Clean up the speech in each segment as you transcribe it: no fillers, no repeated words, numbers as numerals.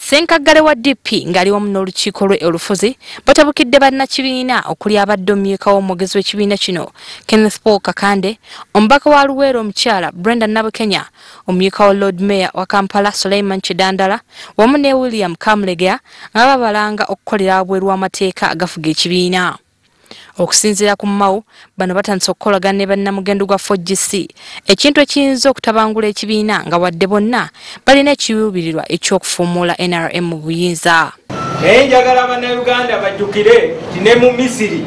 Ssenkaggale wa DP ngali wamu n'olukiiko lwe olufuzi batabukidde bannakibiina okuli abadde omumyuka w'omwogezi w'ekibiina kino Kenneth Paul Kakande, omubaka wa Luweero omukyala Brenda Nabukenya, omumyuka wa Lord Mayor wa Kampala Suleiman Kidandala wamu ne William Kamulegea nga babalanga okukolera wabweru w'amateeka agafuga ekibiina. Okusinziira ku Mao, bano batandise okukolagana ne bannamugendo gwa 4GC, ekintu ekiyinza okutabangula ekibiina nga wadde bonna balina ekiruubirirwa eky'okufuumuula NRM mu buyinza. Naye njagala bannayuganda bajjukire nti ne mu Misiri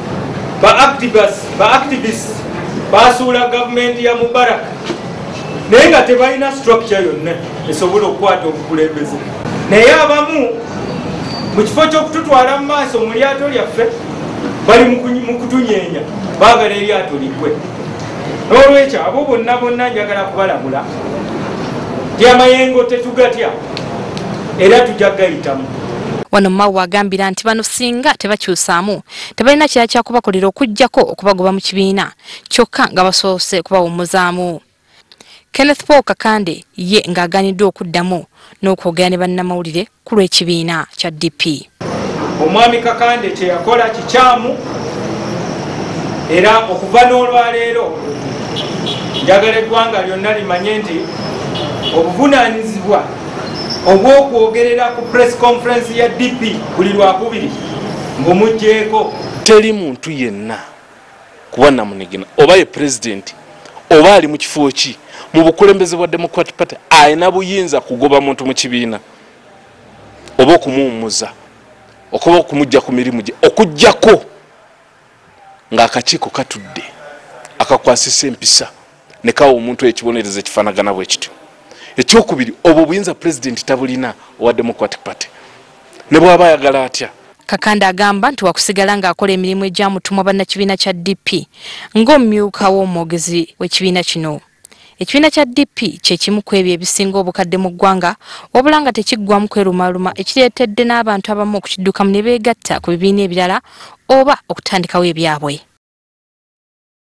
ba-activists basuula gavumenti ya Mubarak naye nga tebalina structure yonna esobola okukwata obukulembeze. Naye abamu mu kifo ky'okututwala mu maaso mu lyato lyaffe bali mu kutunyeenya baagala eryato liggwe. N'olwekyo abo bonna njagala kubalabula nti amayengo tetugatya era tujja gayitamu. Wano Mao agambira nti bano singa tebakyusaamu tebalina kirala kyakubakolera okuggyako okubagoba mu kibiina kyokka nga basoose kubawummuzaamu. Kenneth Paul Kakande ye ng'agaaniddwa okuddamu n'okwogera ne bannamawulire ku lw'ekibiina kya DP. Omwami Kakande kye yakola kikyamu era okuva n'olwaleero njagala eggwanga lyonna limanye nti obuvunaanyizibwa obw'okwogerera ku press conference ya DP buli lwakubiri ng'omuggyeko. Teri muntu yenna kuba namunigina oba ye president oba ali mu kifo ki mu bukulembeze bwa Democratic Party alina buyinza kugoba muntu mu kibiina oba okumuwummuza okuba okumujja ku mirimu gye okuggyako ng'akakiiko katudde akakwasisa empisa ne kawa omuntu ekibonereza ekifaanagana bwe kityo. Ekyokubiri obwo buyinza president tabulina owa Democratic Party ne bw'aba ayagala atya. Kakande agamba nti wakusigala ng'akola emirimu egyamutumwa bannakibiina kya DP ng'omumyuka w'omwogezi w'ekibiina kino. Ekibiina kya DP kye kimu ku ebyo ebisinga obukadde mu ggwanga wabula nga tekiggwamu kwerumaaluma ekireetedde n'abantu abamu okukiddukamu ne beegatta ku bibiina ebirala oba okutandikawo ebyabwe.